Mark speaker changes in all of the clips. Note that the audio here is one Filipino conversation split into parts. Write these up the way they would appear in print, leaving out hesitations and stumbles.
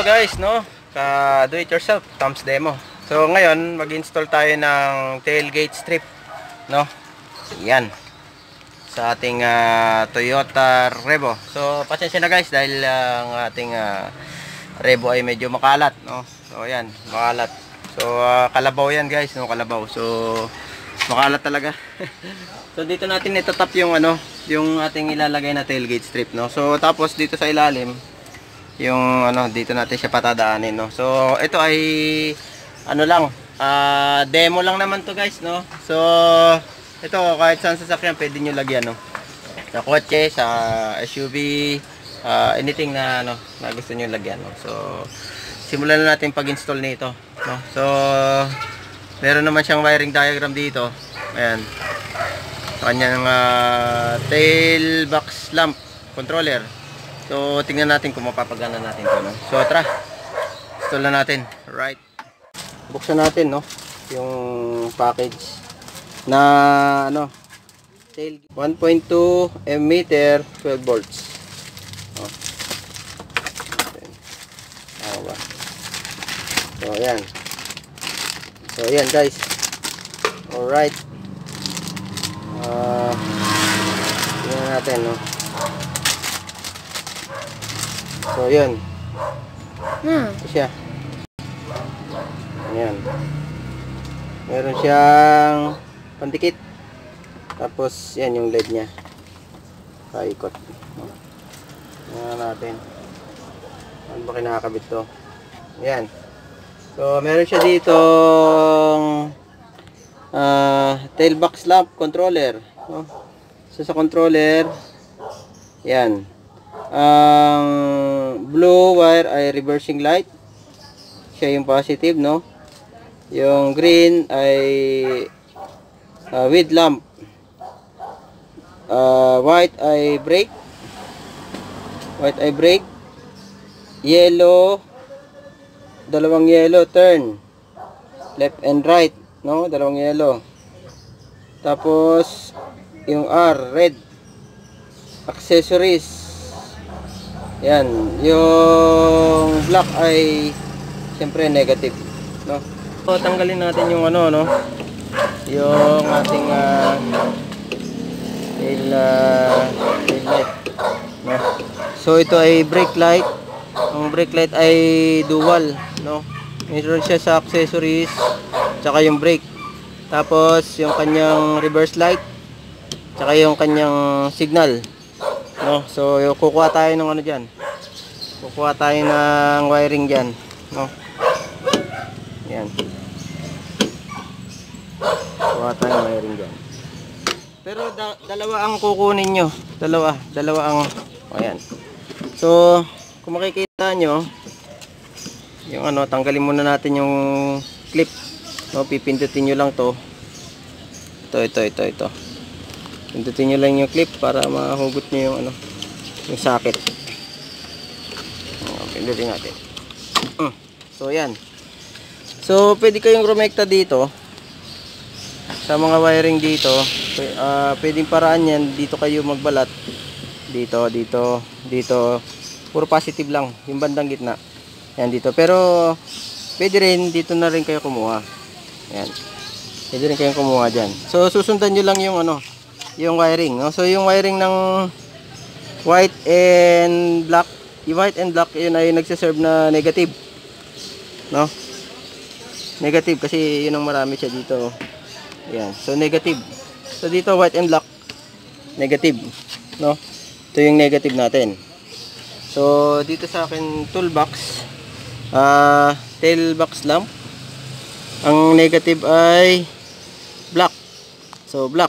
Speaker 1: guys, no? Do it yourself, thumbs demo. So ngayon, mag-install tayo ng tailgate strip, no? Yan. Sa ating Toyota Revo. So pasensya na guys dahil ang ating Revo ay medyo makalat, no? So yan, makalat. So kalabaw yan guys, no? Kalabaw. So makalat talaga. So dito natin itatap yung yung ating ilalagay na tailgate strip, no? So tapos dito sa ilalim yung dito natin siya patadaanin, no? So ito ay lang, demo lang naman to guys, no? So ito kahit saan sasakyan pwede nyo lagyan, no? Sa kotse, sa SUV, anything na na gusto nyo lagyan, no? So simulan na natin pag-install nito, no? So meron naman siyang wiring diagram dito. Ayan, kanyang tail box lamp controller. So tingnan natin kung mapapagana natin to, no? So tara, install na natin. Right, buksan natin, no, yung package na tail 1.2 meter 12 volts. Oh. So ayan. So ayan guys. Alright. Tingnan natin, no. So yun. Ito siya. Ayan. Meron siyang pandikit. Tapos yan yung LED nya. Kaikot. Tingnan natin. Ano ba kinakabit to? Ayan. So meron siya ditong tail box lamp controller, no? So sa controller, yan, ang blue wire ay reversing light, siya yung positive, no? Yung green ay with lamp, white ay brake, yellow, dalawang yellow turn left and right, no? Dalawang yellow. Tapos yung R red accessories. Yan, yung black ay siyempre negative, no? So tanggalin natin yung yung ating tail light, no? So ito ay brake light. Ang brake light ay dual, no? Meron siya sa accessories tsaka yung brake. Tapos yung kanyang reverse light tsaka yung kanyang signal, no? So kukuha tayo ng diyan. Kukuha tayo ng wiring diyan, no? Yan. Kukuha tayo ng wiring diyan. Pero dalawa ang kukunin nyo. Dalawa ang ayan. So kung makikita nyo yung tanggalin muna natin yung clip, no? Pipindutin nyo lang to. Ito. Pindutin nyo lang yung clip para mahugot nyo yung yung socket. Pindutin natin. So yan. So pwede kayong rumekta dito sa mga wiring dito. Pwedeng paraan yan, dito kayo magbalat. Dito. Puro positive lang yung bandang gitna. Yan dito. Pero pwede rin dito na rin kayo kumuha. Yan. Pwede rin kayong kumuha diyan. So susundan niyo lang yung yung wiring, no? So yung wiring ng white and black, yung white and black yun ay nagse-serve na negative, no? Negative kasi yun ang marami siya dito. Yan. So negative. So dito white and black negative, no? Ito yung negative natin. So dito sa akin toolbox, tail box lamp, ang negative ay black. So black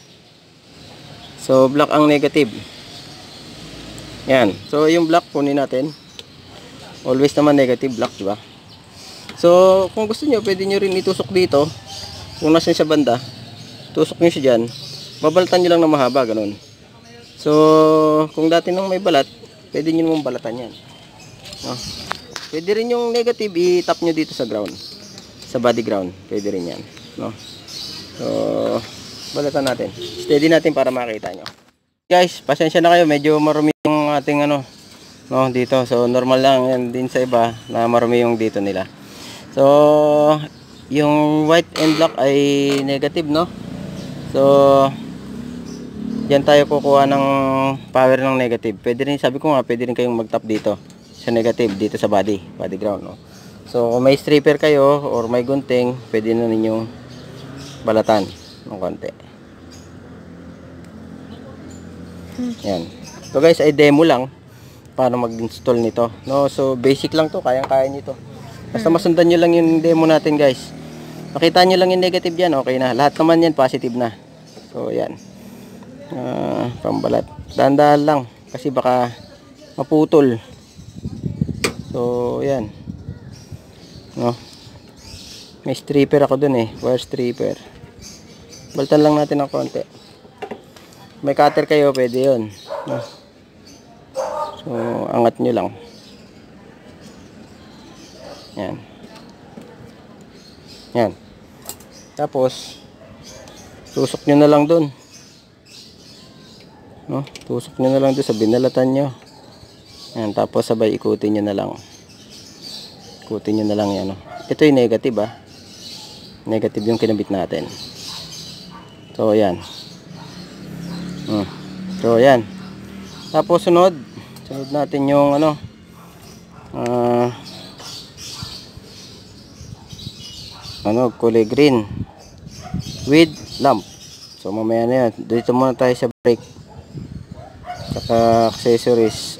Speaker 1: ang negative. Yan. So yung black kunin natin. Always naman negative black, di ba? So kung gusto niyo pwede niyo rin itusok dito. Kung nasa sa banda, tusok niyo siya diyan. Babalatan niyo lang na mahaba, ganun. So kung dati nang may balat, pwede nyo naman balatan yan, no? Pwede rin yung negative i-tap nyo dito sa ground, sa body ground. Pwede rin yan, no? So balatan natin, steady natin para makita nyo. Guys, pasensya na kayo, medyo marumi yung ating no, dito. So normal lang yan din sa iba na marumi yung dito nila. So yung white and black ay negative, no. So diyan tayo kukuha ng power ng negative. Pwede rin, sabi ko nga, pwede rin kayong mag-tap dito sa negative, dito sa body ground, no. So kung may stripper kayo or may gunting, pwede na ninyong balatan ng konti. Yan. So guys, ay demo lang paano mag-install nito, no. So basic lang to, kayang-kaya niyo to. Basta masundan niyo lang yung demo natin, guys. Makita niyo lang yung negative diyan, okay na. Lahat naman yan positive na. So yan. Pambalat. Dahan-dahan lang kasi baka maputol. So yan. No. May stripper ako dun wire stripper. Baltan lang natin ng konti. May cutter kayo, pwede yun, no? So angat nyo lang. Yan. Yan. Tapos tusok nyo na lang dun, no? Tusok nyo na lang dun sa binalatan nyo. Yan. Tapos sabay ikutin nyo na lang. Ikutin nyo na lang yan, no? Ito yung negative, negative yung kinabit natin. So yan. So yan. Tapos sunod natin yung kulay green with lamp. So mamaya na yan. Dito muna tayo sa brake saka accessories.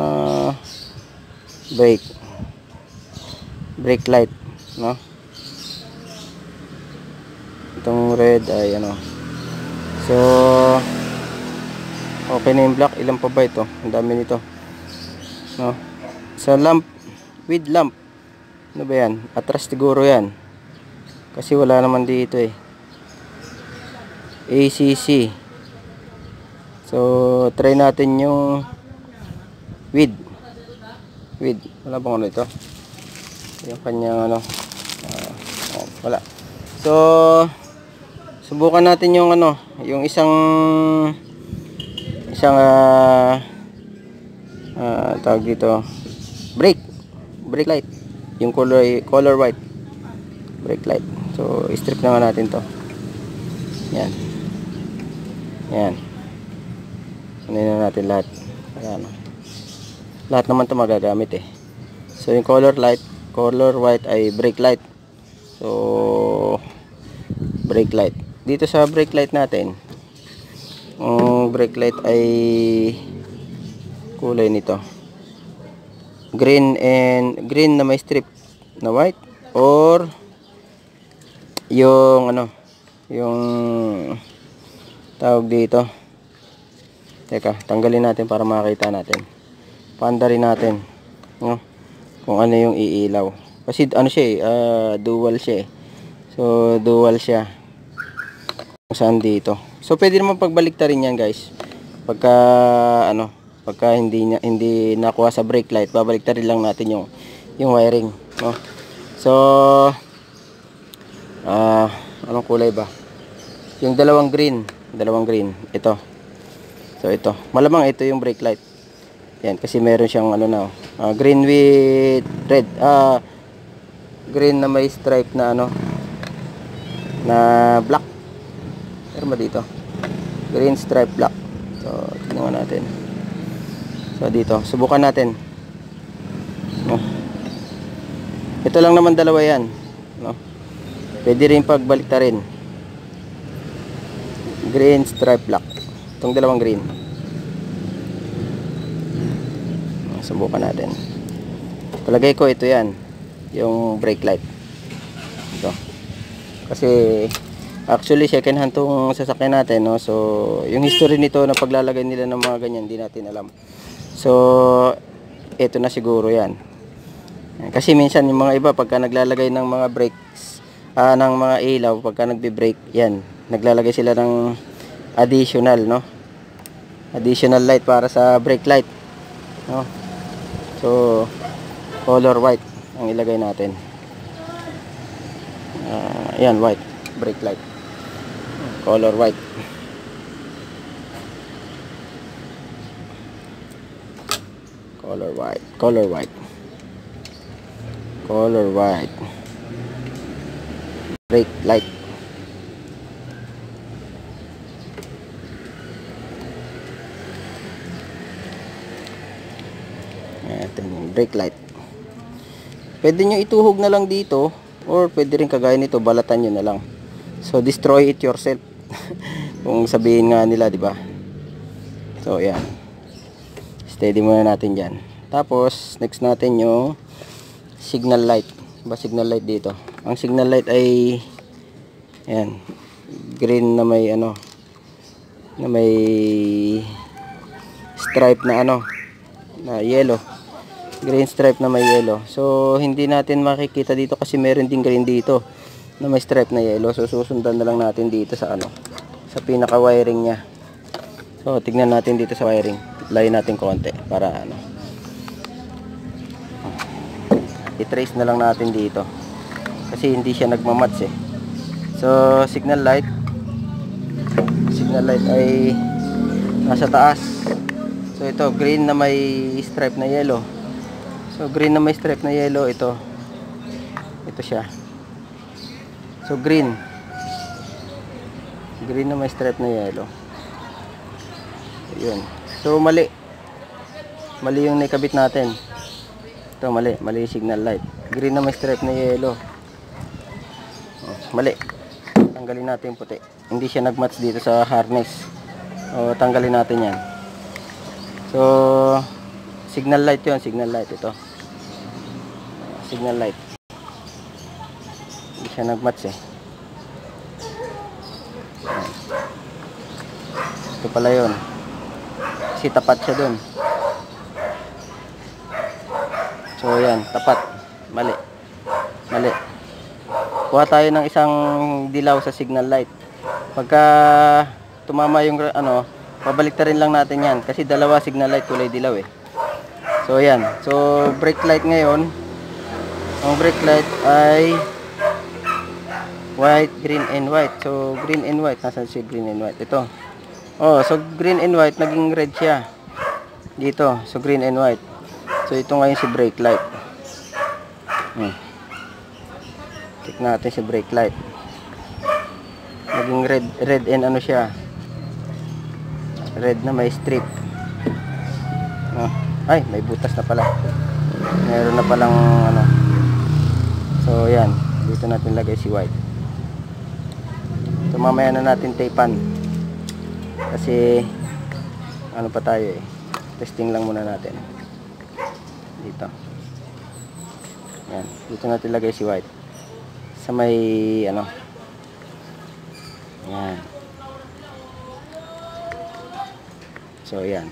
Speaker 1: Brake light, no. Itong red ay so okay na yung black. Ilan pa ba ito? Ang dami nito, no. Sa lamp, with lamp, ano ba yan? Atras siguro yan kasi wala naman dito ACC. So try natin yung with wala bang ito yung kanyang wala. So subukan natin yung yung isang tawag dito, brake light, yung color white brake light. So strip na nga natin to. Yan. Ano natin lahat. Ayan. Lahat naman to magagamit So yung color white ay brake light. So brake light. Dito sa brake light natin, brake light ay kulay nito green na may strip na white, or yung yung tawag dito. Teka, tanggalin natin para makita natin. Paandarin natin, no, kung ano yung iilaw. Kasi siya dual siya So dual siya. Saan dito? So pwede naman pagbaliktarin yan, guys. Pagka hindi nakuha sa brake light, babaliktarin lang natin yung wiring, no. So anong kulay ba? Yung dalawang green ito. So ito, malamang ito yung brake light. Yan, kasi meron siyang green with red, green na may stripe na na black. Meron ba dito? Green stripe black. So tingnan natin. So dito, subukan natin, no. Ito lang naman dalawa yan, no. Pwede rin pagbaliktarin. Green stripe black. Itong dalawang green. Subukan natin. Palagay ko ito yan, yung brake light. Ito. Kasi actually second hand tong sasakyan natin, no. So yung history nito na paglalagay nila ng mga ganyan, hindi natin alam. So ito na siguro yan. Kasi minsan yung mga iba pagka naglalagay ng mga brakes, ng mga ilaw, pagka nagbe-brake yan, naglalagay sila ng additional, no, additional light para sa brake light, no. So color white ang ilagay natin. Yan, white brake light, color white. Color white. Color white. Color white. Brake light. Ito yung brake light. Pwede nyo ituhog na lang dito, or pwede rin kagaya nito, balatan nyo na lang. So destroy it yourself. Kung sabihin nga nila, di ba? So yan. Steady muna natin diyan. Tapos next natin yung signal light. Ba signal light dito. Ang signal light ay yan, green na may ano, na may stripe na ano, na yellow. Green stripe na may yellow. So hindi natin makikita dito kasi meron ding green dito na may stripe na yellow. So susundan na lang natin dito sa ano, sa pinaka wiring niya. So tignan natin dito sa wiring. Layo natin konti para ano, i-trace na lang natin dito kasi hindi siya nagmamatch eh. So signal light ay nasa taas. So ito green na may stripe na yellow. So green na may stripe na yellow, ito siya. So green na may stripe na yellow. Ayun. So mali yung nakabit natin. Ito mali yung signal light. Green na may stripe na yellow. Mali. Tanggalin natin yung puti. Hindi siya nagmatch dito sa harness. O tanggalin natin yan. So signal light yun, signal light ito. Signal light. Hindi siya nagmatch eh. Ito pala yun. Kasi tapat siya dun. So yan, tapat. Mali. Kuha tayo ng isang dilaw sa signal light. Pagka tumama yung ano, pabaliktarin lang natin yan kasi dalawa signal light kulay dilaw eh. So yan. So brake light ngayon, ang brake light ay white, green and white. So green and white, nasaan si green and white? Ito. Oh, so green and white naging red siya. Dito, so green and white. So ito ngayon si brake light. Check natin si brake light. Naging red and ano siya? Red na may strip. Ay, may butas na pala. Meron na palang ano. So yan, dito natin lagay si white. So mamaya na natin tapean. Kasi ano pa tayo eh. Testing lang muna natin. Dito. Yan, dito natin lagay si white. Sa may ano. Yan. So yan.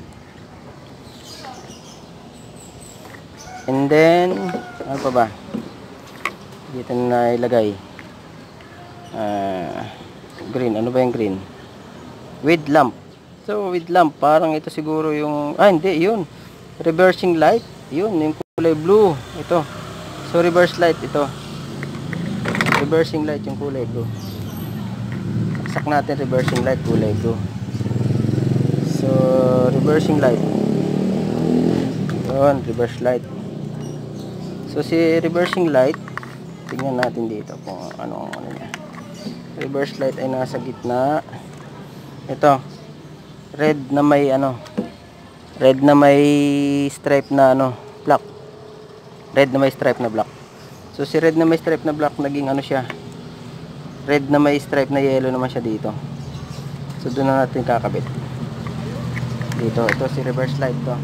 Speaker 1: And then ano pa ba? Dito na ilagay green. Ano ba yung green? With lamp. So with lamp, parang ito siguro yung hindi, yun. Reversing light. Yun, yung kulay blue. Ito. So reverse light ito. Reversing light yung kulay blue. Saksak natin reversing light kulay blue. So reversing light. Yun, reverse light. So si reversing light, tingnan natin dito kung ano niya. Reverse light ay nasa gitna. Ito. Red na may ano. Red na may stripe na ano, black. Red na may stripe na black. So si red na may stripe na black naging ano siya. Red na may stripe na yellow naman siya dito. So doon na natin kakabit. Dito, ito si reverse light to.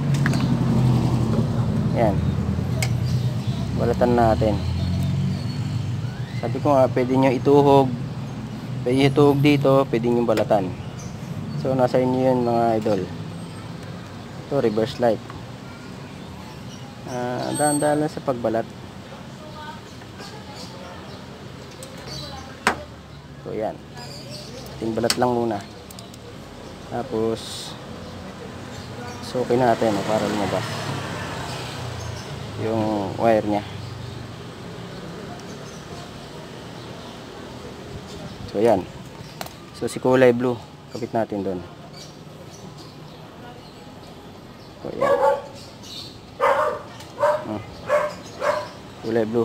Speaker 1: Yan. Balatan natin. Sabi ko nga, pwede nyo ituhog. Pwede nyo ituhog dito, pwede nyo balatan. So nasa inyo yun mga idol. Ito reverse light. Dahan-dahan lang sa pagbalat. So yan. Balat lang muna. Tapos sukin natin para lumabas yung wire nya. So yan. So si kulay blue kapit natin doon. So yan. kulay blue.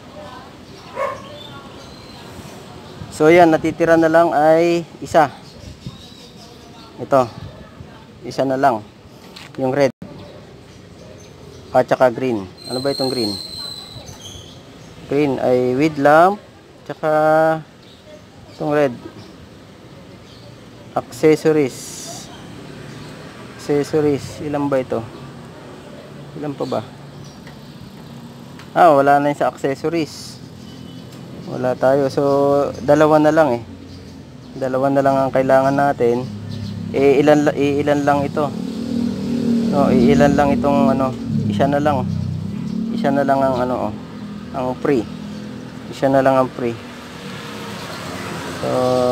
Speaker 1: So yan, natitira na lang ay isa. Ito. Isa na lang. Yung red. At saka green. Ano ba itong green? Green ay with lamp. Tsaka itong red. Accessories. Accessories. Ilan ba ito? Ilan pa ba? Wala na yung sa accessories. Wala tayo. So, dalawa na lang eh. Dalawa na lang ang kailangan natin. Ilan lang ito. No, ilan lang itong ano, isa na lang. Isa na lang ang ano, ang free. Isa na lang ang free. So,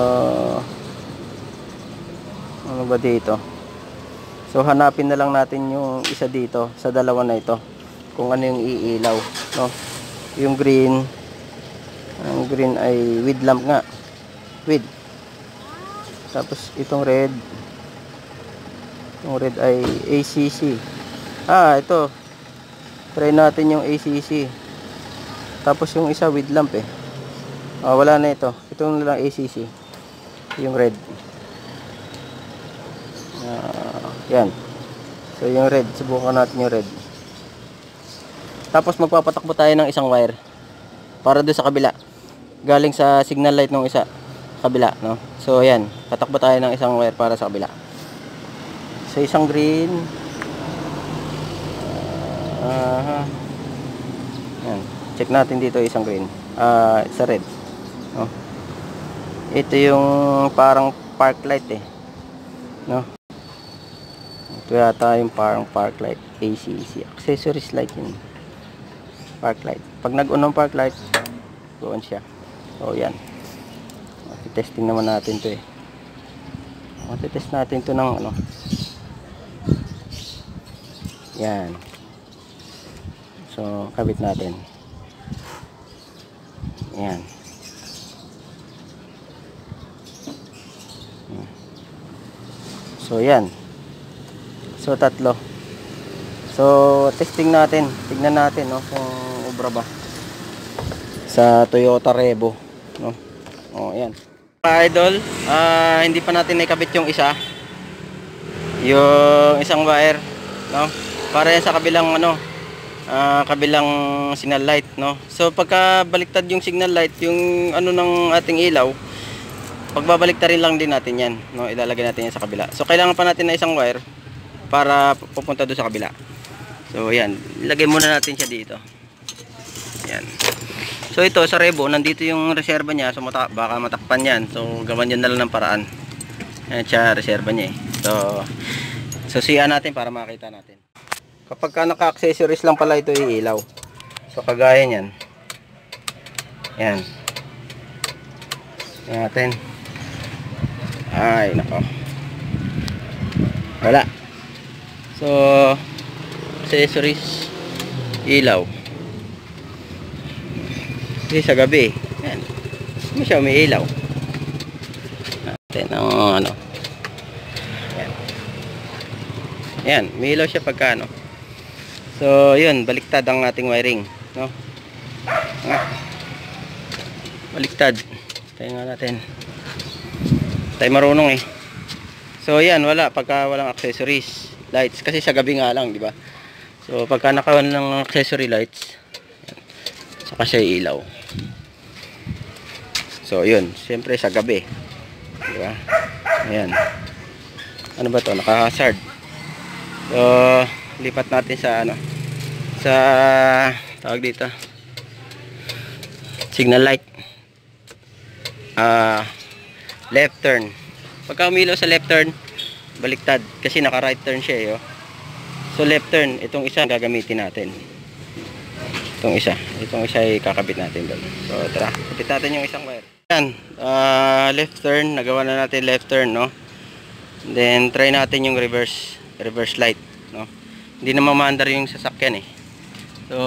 Speaker 1: ano ba dito? So, hanapin na lang natin yung isa dito sa dalawa na ito. Kung ano yung iilaw, no? Yung green, ang green ay with lamp nga. With. Tapos itong red. Itong red ay ACC. Ito. Try natin yung ACC. Tapos yung isa with lamp eh. Wala na ito. Itong lang ACC. Yung red. Yan. So yung red, subukan natin yung red. Tapos magpapatakbo tayo ng isang wire para doon sa kabila. Galing sa signal light ng isa kabila, no? So ayan, patakbo tayo ng isang wire para sa kabila. So isang green. Yan. Check natin dito isang green. Sa red. No? Ito yung parang park light eh. No? Ito yata yung parang park light. ACC. Accessories light yun. Park light. Pag nag-on ng park light, doon siya. So yan. Testing naman natin to eh. Test natin to ng ano. Yan. So kabit natin. Yan. So yan. So tatlo. So testing natin. Tignan natin no kung obra ba sa Toyota Revo, no. Yan. Idol, hindi pa natin nakabit yung isa. Yung isang wire, no. Para yan sa kabilang ano, kabilang signal light, no. So pagka baliktad yung signal light, yung ano ng ating ilaw, pagbabaliktad rin lang din natin yan, no. Ilalagay natin yan sa kabila. So kailangan pa natin na isang wire para pupunta doon sa kabila. So yan, ilagay muna natin siya dito. Yan. So ito sa Revo, nandito yung reserva niya. So baka matakpan yan. So gawan nyo na lang ng paraan. Yan siya, reserva niya eh. So siya natin para makita natin. Kapag ka naka-accessories lang pala ito iilaw. So kagaya niyan. Yan. Yan natin. Ay nako. Wala. So accessories ilaw. Kasi sa gabi, yan. Hindi siya umiilaw. Natin ang ano. Yan. Yan, umiilaw siya pagka ano. So, yun, baliktad ang ating wiring, no? Baliktad. Tayo nga natin. Tayo marunong eh. So, yan, wala pagka walang accessories, lights kasi sa gabi nga lang, di ba? So, pagka nakawan ng accessory lights, yan, saka siya ilaw. So, yun. Siyempre, sa gabi. Diba? Ayan. Ano ba to? Naka-hazard. So, lipat natin sa ano. Sa, tawag dito. Signal light. Left turn. Pagka umilaw sa left turn, baliktad. Kasi naka-right turn siya eh. Oh. So, left turn. Itong isa gagamitin natin. Itong isa ay kakabit natin doon. So tara, kapit natin yung isang wire. Yan, left turn, nagawa na natin left turn, no. Then try natin yung reverse light, no. Hindi na mamandar yung sasakyan eh. So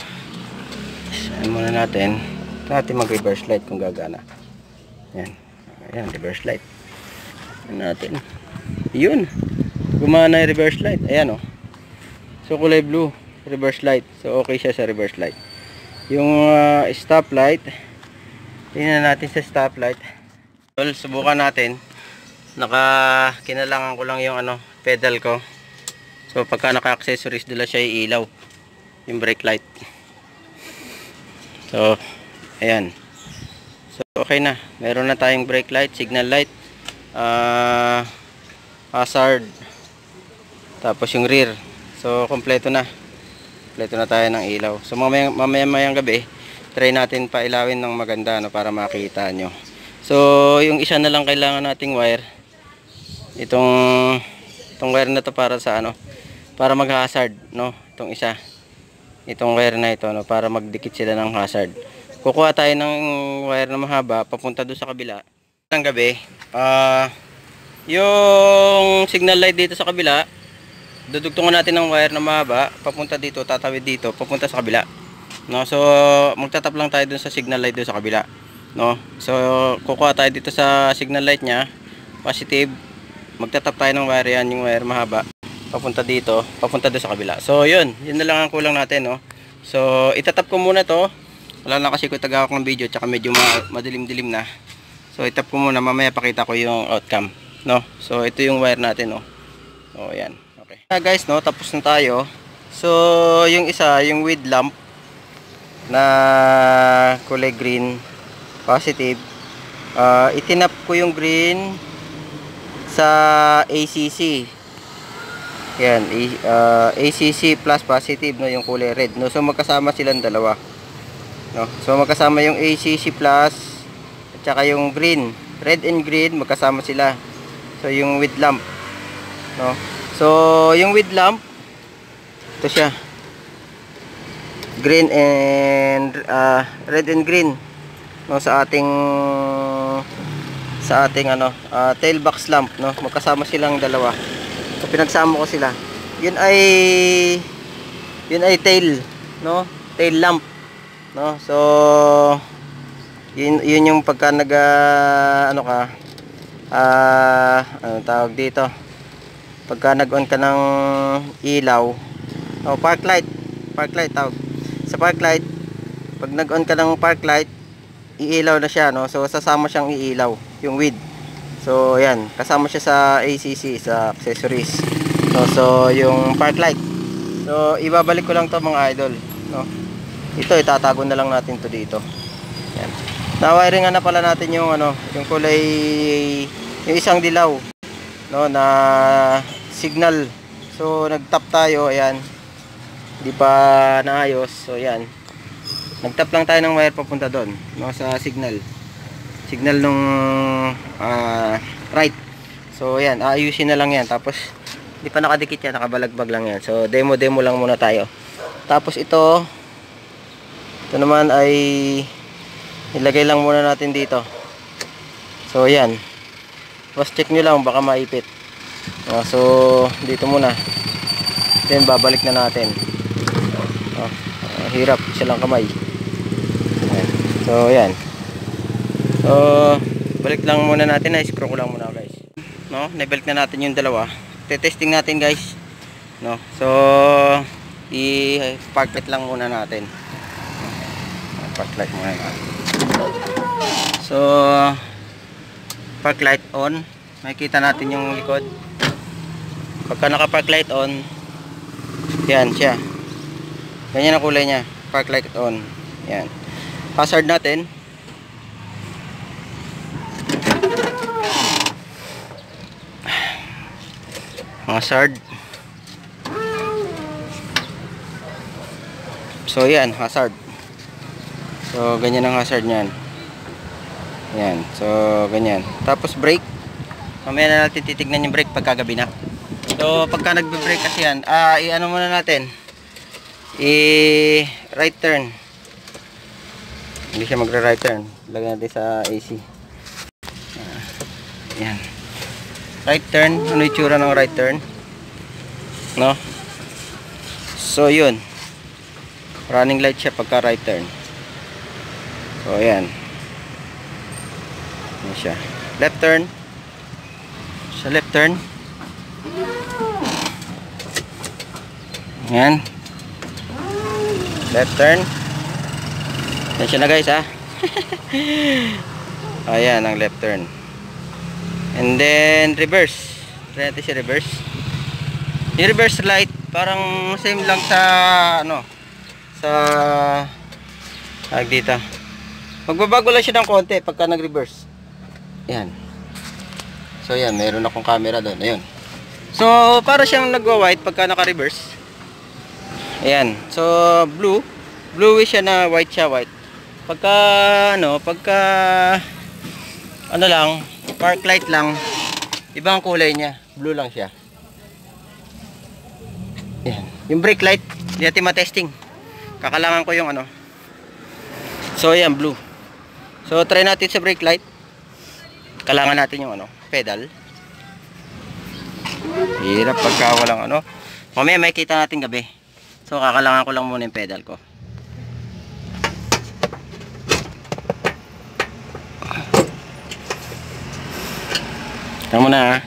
Speaker 1: muna natin mag-reverse light kung gagana. Yan. Ayan, reverse light. Natin. Yun. Gumana yung reverse light. Ayan oh. So kulay blue. Reverse light. So okay siya sa reverse light. yung stoplight. Tingnan natin sa stoplight. Subukan natin. Kinalangan ko lang yung pedal ko. So pagka naka-accessories dila siya ilaw yung brake light. So ayan. So okay na. Meron na tayong brake light, signal light, hazard, tapos yung rear. So kompleto na. Kompleto na tayo ng ilaw. So mamayang gabi, try natin pa ilawin ng maganda para makita nyo. So yung isa na lang kailangan nating wire. Itong wire na to para sa para mag-hazard, no? Itong isa. Itong wire na ito, para magdikit sila ng hazard. Kukuha tayo ng wire na mahaba papunta doon sa kabila. Ng gabi, yung signal light dito sa kabila, dudugtungan natin ng wire na mahaba papunta dito, tatawid dito, papunta sa kabila. No? So magtatap lang tayo doon sa signal light doon sa kabila, no? So kukuha tayo dito sa signal light niya, positive. Magtatap tayo ng wire yan, yung wire mahaba papunta dito, papunta doon sa kabila. So yun na lang ang kulang natin, no? So itatap ko muna to. Wala na kasi ko tagawak ng video, tsaka medyo madilim-dilim na. So itap ko muna, mamaya pakita ko yung outcome, no? So ito yung wire natin, no? So ayan, okay. Guys, no, tapos na tayo. So yung isa, yung with lamp na kulay green, positive, itinap ko yung green sa ACC. Yan, ACC plus positive, no, yung kulay red, no? So magkasama silang dalawa, no? So magkasama yung ACC plus at saka yung green, red and green, magkasama sila. So yung with lamp, no? So yung with lamp, ito siya, green and red and green, no, sa ating tail box lamp, no? Magkasama silang dalawa. So pinagsama ko sila. Yun ay tail, no? Tail lamp, no? So yun yung pagka ano tawag dito, pagka nag-on ka ng ilaw, park light tawag. Sa park light, pag nag-on ka ng park light, iilaw na siya, no? So sasama siyang iilaw yung with. So ayan, kasama siya sa ACC, sa accessories, no? So yung park light, so ibabalik ko lang to mga idol, no? Ito itatago na lang natin to dito. Ayan. Na-wiringan na pala natin yung yung kulay, yung isang dilaw, no, na signal. So nagtap tayo, ayan, hindi pa naayos. So ayan, nagtap lang tayo ng wire papunta doon, no, sa signal nung right. So ayan, ayusin na lang yan. Tapos hindi pa nakadikit yan, nakabalagbag lang yan. So demo lang muna tayo. Tapos ito naman ay ilagay lang muna natin dito. So ayan, cross check nyo lang, baka maipit. So dito muna, then babalik na natin. Hirap, silang kamay. Ayan. So ayan, so balik lang muna natin, na-screw ko lang muna guys, no? Nabalik na natin yung dalawa. Te-testing natin guys, no? So i-park light lang muna natin. Park light muna natin. So park light on, makikita natin yung likod. Pagka naka park light on, yan siya, ganyan ang kulay niya. Park light on, yan. Hazard natin, hazard. So yan, hazard. So ganyan ang hazard niyan. Yan, so ganyan. Tapos brake, mamaya na natin titignan yung brake pagkagabi na. So pagka nagbe-brake kasi yan, i-ano muna natin, right turn. Hindi siya magre-right turn, lagyan natin sa AC. Yan, right turn. Ano yung tsura ng right turn, no? So yun, running light siya pagka right turn. So ayan, yan siya. Left turn, sa left turn, yan, left turn. Yan siya na guys ha. Ayan ang left turn. And then reverse. Try natin si reverse. Yung reverse light parang same lang sa ano, sa dito. Magbabago lang siya ng konti pagka nag-reverse. Yan. So yan, meron akong camera doon. Ayun. So para siyang nagwa-white pagka naka-reverse. Ayan. So blue, bluish siya na white siya, white. Pagka ano lang, park light lang, ibang kulay niya, blue lang siya. Ayan. Yung brake light, hindi natin matesting. Kakalangan ko yung ano. So ayan, blue. So try natin sa brake light. Kailangan natin yung ano, pedal. Hirap pagka walang ano. Mamaya may kita natin gabi. So kakalangan ko lang muna yung pedal ko. Tama na ha.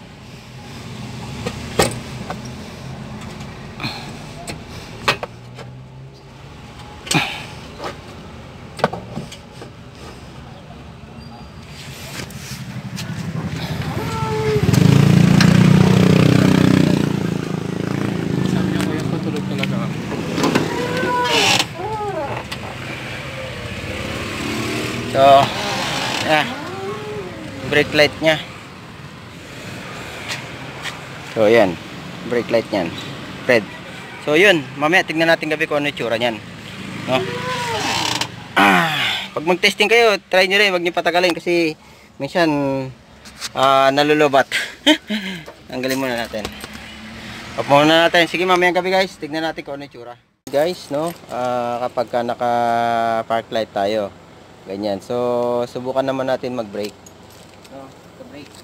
Speaker 1: So, brake light nya. So, yan. Brake light nyan. Red. So, yun. Mamaya, tignan natin gabi kung ano yung tsura nyan. No? Pag mag-testing kayo, try nyo rin. Huwag nyo patagalin kasi minsan nalulubat. Tanggalin muna natin. Off muna natin. Sige, mamaya gabi guys. Tignan natin kung ano yung tsura. Guys, no? Kapag ka naka-park light tayo. Ganyan. So, subukan naman natin mag-brake. No? Brake.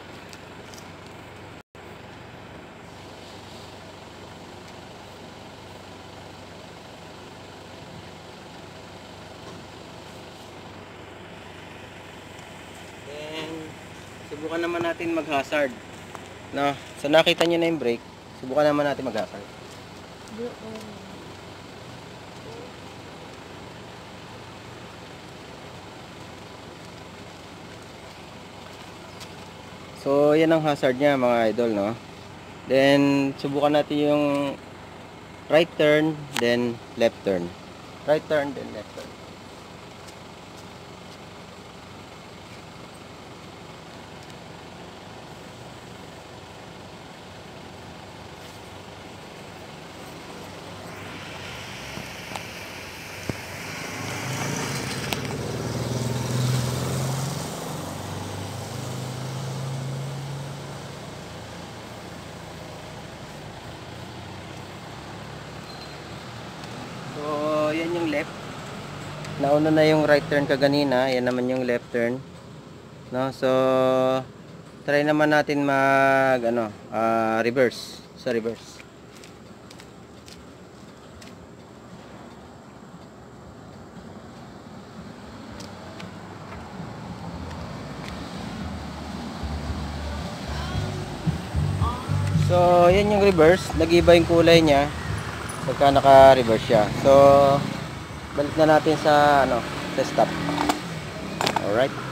Speaker 1: Subukan naman natin mag-hazard. No? So nakita niyo na yung brake. Subukan naman natin mag-hazard. So yan ang hazard niya mga idol, no? Then subukan natin yung right turn, then left turn. Right turn, then left turn. So, yan yung left. Nauna na yung right turn kaganina. Yan naman yung left turn. No? So, try naman natin mag reverse. Sa reverse. So, yan yung reverse. Nag-iba yung kulay niya pagka naka-reverse siya. So, balik na natin sa sa stop. Alright.